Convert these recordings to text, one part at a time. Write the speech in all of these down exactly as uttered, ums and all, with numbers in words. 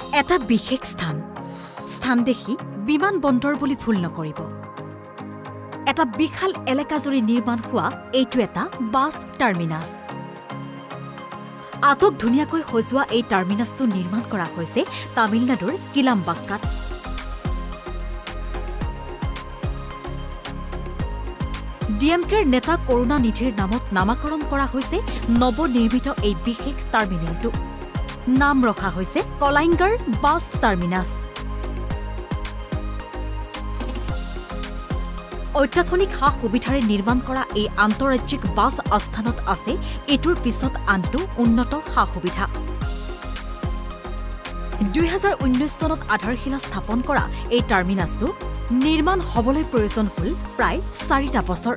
এটা বিশেষ স্থান স্থান দেখি বিমান বন্দৰ বুলি ভুল নকৰিব এটা বিশাল এলেকা জুৰি নিৰ্মাণ হোৱা এইটো এটা বাছ টাৰ্মিনাছ আটক ধুনিয়াকৈ সজোৱা এই টাৰ্মিনাছটো নিৰ্মাণ কৰা হৈছে তামিলনাডুৰ কিলাম্বাক্কাত ডিএমকেৰ নেতা কৰুণানিধিৰ নামত নামাকৰণ কৰা হৈছে নৱনিৰ্মিত এই বিশেষ টাৰ্মিনেলটো নাম ৰখা হৈছে কলাইংগাৰ বাছ টাৰ্মিনাছ অত্যাধুনিক সা সুবিধাৰে নিৰ্মাণ কৰা এই আন্তঃৰাজ্যিক বাছ আস্থানত আছে এটোৰ পিছত আনটো উন্নত সা সুবিধা দুই হাজাৰ ঊনৈশ চনত আধাৰশিলা স্থাপন কৰা এই টাৰ্মিনাছটো নিৰ্মাণ হ'বলৈ প্ৰয়োজন হ'ল প্ৰায় চাৰিটা বছৰ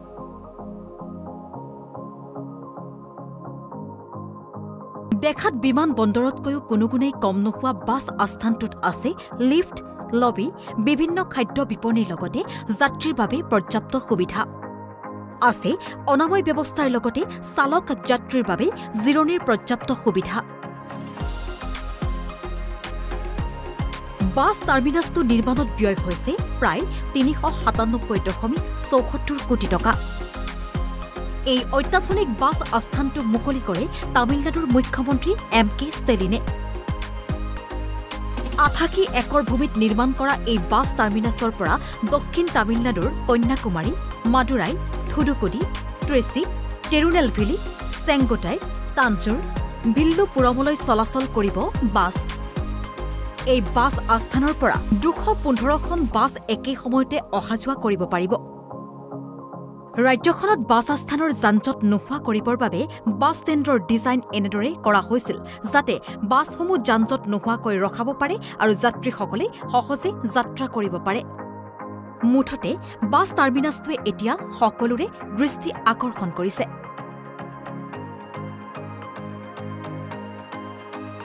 দেখাত বিমান বন্দৰতকৈও কোনো গুণেই কম নোহোৱা বাছ আস্থানটোত আছে লিফ্ট লবি বিভিন্ন খাদ্য বিপণীৰ লগতে যাত্ৰীৰ বাবে পৰ্যাপ্ত সুবিধা আছে অনাময় ব্যৱস্থাৰ লগতে চালক যাত্ৰীৰ বাবে জিৰণিৰ পৰ্যাপ্ত সুবিধা বাছ টাৰ্মিনাছটো নিৰ্মাণত ব্যয় হৈছে প্ৰায় তিনিশ সাতানব্বৈ দশমিক চৌসত্তৰ কোটি টকা এই অত্যাধুনিক বাছ আস্থানটো মুকলি কৰে তামিলনাডুৰ মুখ্যমন্ত্ৰী এম কে ষ্টেলিনে আঠাশী একৰ ভূমিত নিৰ্মাণ কৰা এই বাছ টাৰ্মিনাছৰ পৰা দক্ষিণ তামিলনাডুৰ কন্যাকুমাৰী মাদুৰাই থুডুকুডি ট্ৰেচি টেৰুনেলভেলি চেংগোটাই তাঞ্জোৰ ভিল্লুপুৰমলৈ চলাচল কৰিব বাছ এই বাছ আস্থানৰ পৰা দুশ পোন্ধৰখন বাছ একে সময়তে অহা যোৱা কৰিব পাৰিব ৰাজ্যখনত বাছ আস্থানৰ যানজঁট নোহোৱা কৰিবৰ বাবে বাছ ষ্টেণ্ডৰ ডিজাইন এনেদৰে কৰা হৈছিল যাতে বাছসমূহ যানজঁট নোহোৱাকৈ ৰখাব পাৰে আৰু যাত্ৰীসকলে সহজে যাত্ৰা কৰিব পাৰে মুঠতে বাছ টাৰ্মিনাছটোৱে এতিয়া সকলোৰে দৃষ্টি আকৰ্ষণ কৰিছে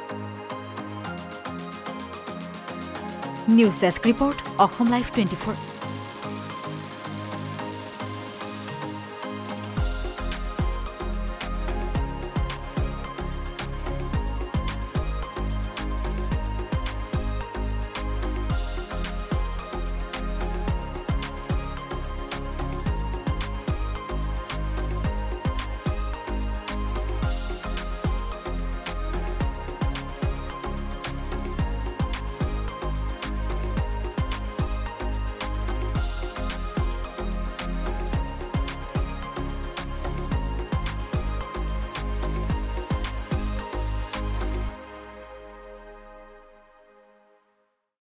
news desk report Asom live twenty four